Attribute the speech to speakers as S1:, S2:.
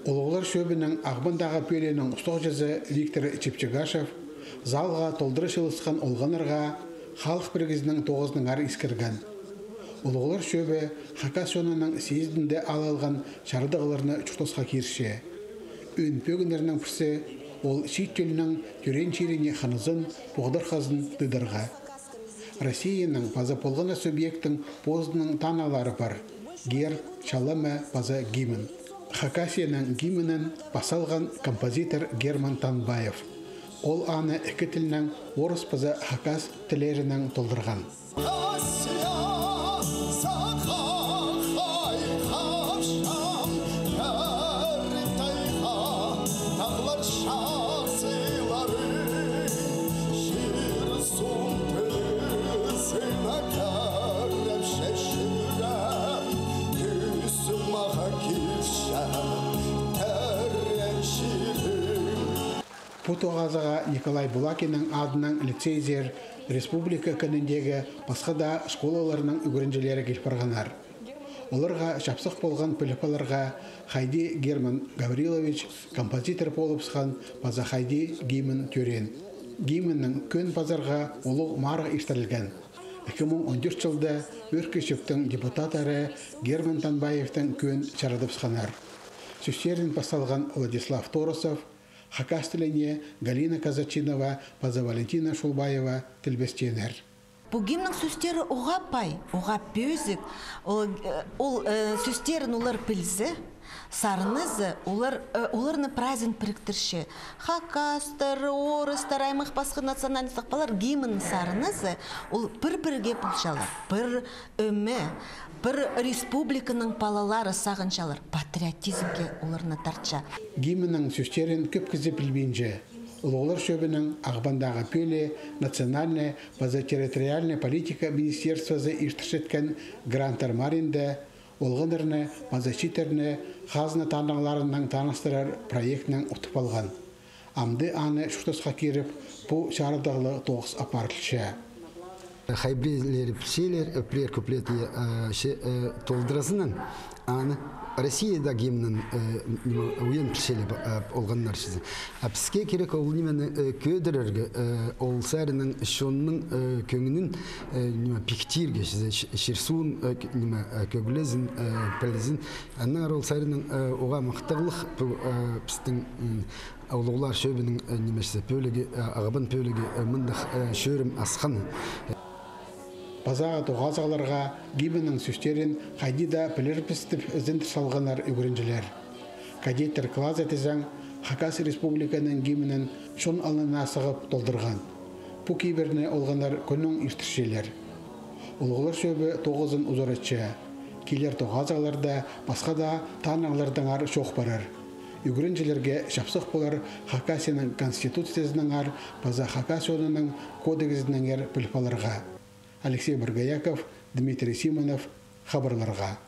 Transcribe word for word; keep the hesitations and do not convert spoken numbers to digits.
S1: Улуғлар шөбінің ағбындағы пөленің ұстау жазы Виктор Чепчегашев залға толдыры шылысқан олғанырға халық біргізінің тоғызының ар искірген. Улуғлар шөбі Хакасионының сейіздінде алалған шардығыларыны чүқтосқа керше. Өн пөгіндерінің пірсе ол шиттелінің түрен черене қанызын бұғдар қазын дыдырға. Россияның паза полғана субъекттің поздының таналары бар. Гер, шалама, паза гимн. Хакасияның гимнін басалған композитор Герман Танбаев. Ол аны екі тілінің орыс паза хакас тілерінің толдырған. Путоғазыға Николай Булакинның адының лицейзер республика көніндегі басқа да школаларының үгірінжелері келпарғанар. Оларға шапсық болған піліпаларға Хайди Герман Гаврилович композитор болыпсқан паза Хайди гимн төрен. Гимнның көн пазарға олық марға иштірілген. екі мың он төрт жылда өркешіктің депутатары Герман Танбаевтың көн чарадыпсқанар. Сөстерін басталған Владислав Торосов, хакас тіліне Галина Казачинова, паза Валентина Шулбаева тілбестенер.
S2: Бұл гимнің сөстері оға пай, оға пөзік, ол сөстерін олар пілзі, сарынызы, оларны празин піріктірші. Хакастар, орыстар, аймақ басқы националистық балар гимнің сарынызы, ол бір-бірге пұлшалар, бір өмі, бір республиканың палалары сағыншалар, патриотизмге оларны тартша.
S1: Гимнің сөстерін көп кізі білбейінже. Улуғлар шөбінің ағбандағы пөлі национальная база территориальная политика министерствозы иштіршеткен гранттар маринде, олғынырны, базачитерні, қазына таныңларының таныстырар проектінің ұтып алған. Амды аны шүштосқа керіп, бұл шарадағылы тоғыз апарылшы.
S3: Хайбрилер пшелер пре куплеты толдырасынан аны Россияда гимнен уен пшеле олганнар шизе. Апске керек ол немен көдерерге ол сарының шонның көңünün неме пиктирге шизе ширсун неме көглезин пелезин аннар ол сарының ога мактыгылык пистин Улуғлар шөбінің немесе пөліге, ағыбын пөліге мұндық шөрім асқан.
S1: Пазаға тоғазағыларға гимнің сөстерін қайдида пілер пістіп ізінді салғанар үгірінжілер. Кадеттер клаз әтізен Хакас республиканың гимнін шон алына сығып толдырған. Бұ кейбіріне олғанар күнің иштіршелер. Улуғлар шөбі тоғызын ұзыр етші. Келер тоғазағыларда басқа да таныңлардың ар шоқ барар. Үгірінжілерге шапсық болар Хакасияның конституциясының ар, паза Хакасионының кодексінің ер пілпаларға. Алексей Бургаяков, Дмитрий Симонов, хабарларға.